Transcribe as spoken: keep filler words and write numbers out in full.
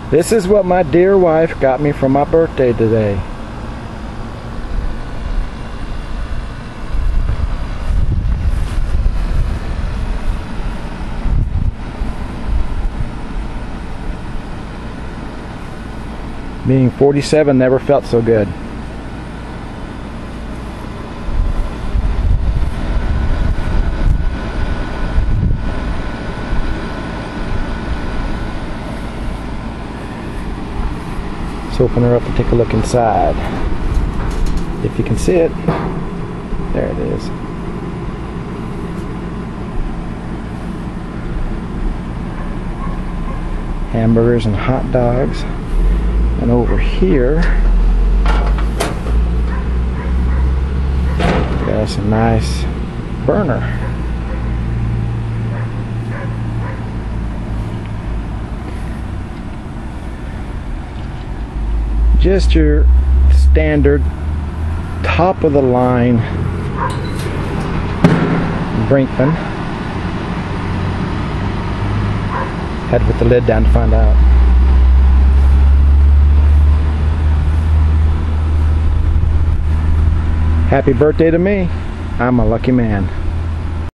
This is what my dear wife got me for my birthday today. Being forty-seven never felt so good. Let's open her up and take a look inside. If you can see it. There it is. Hamburgers and hot dogs. And over here, got us a nice burner. Just your standard top of the line Brinkmann. Had to put the lid down to find out. Happy birthday to me. I'm a lucky man.